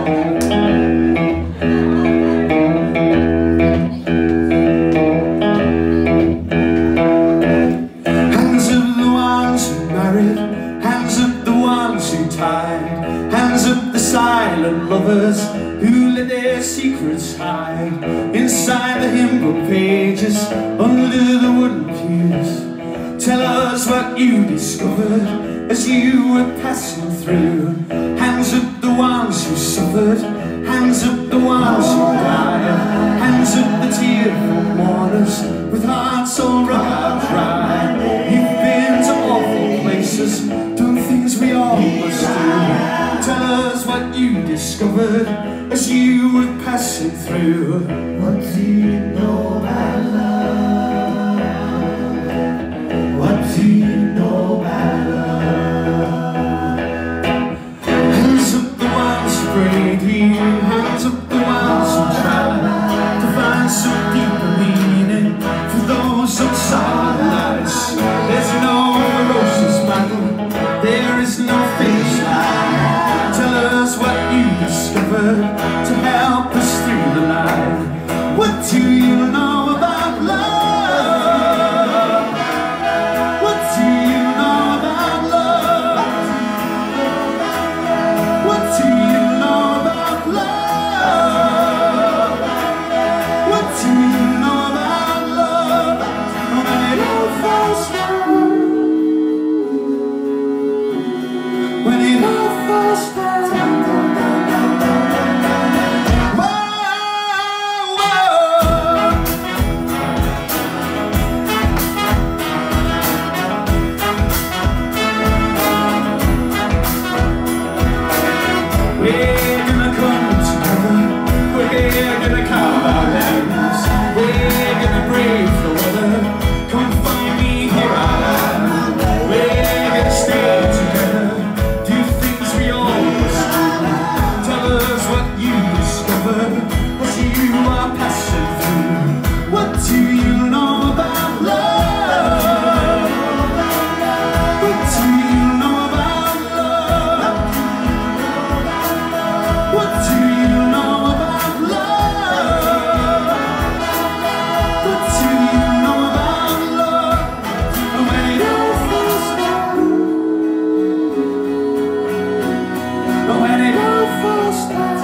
Hands up the ones who tied, hands up the silent lovers who let their secrets hide inside the hymn book pages, under the wooden pews. Tell us what you discovered as you were passing through. Hands up the ones who suffered, hands up the ones who died, hands up the tearful mourners with hearts all rock dry. You've been to awful places, done things we all must do. Tell us what you discovered as you were passing through. What do you know about love? What do you know about love? Hands up the ones who bravely, hands up the ones who try to find some deeper meaning for those outside the lights. There's no ferocious battle, there is no finish line. Tell us what you discovered to help us through the night. What do you know about love? What do you know about love? What do you know about love? What do you know about love? When it all falls down, when it all falls down. We're gonna come together, we're gonna carve our names, we're gonna brave the weather, come find me here I am. We're gonna stay together, do things we always do. Tell us what you discovered as you are passing through. What do you know about love? What do you know about love? What do you know about love? What do you know about love? When it all falls down, when it all falls down.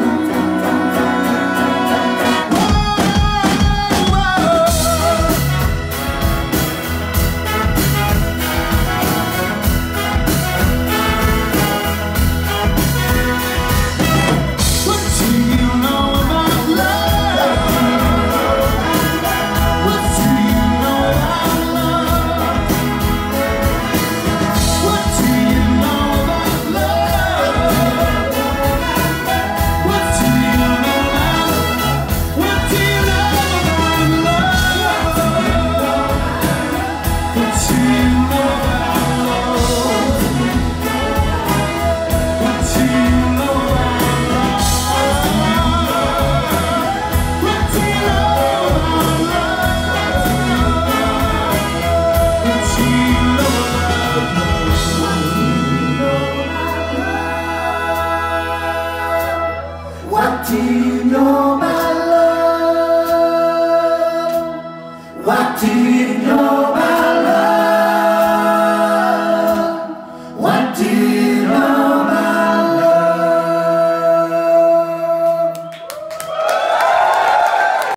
What do you know about love? What do you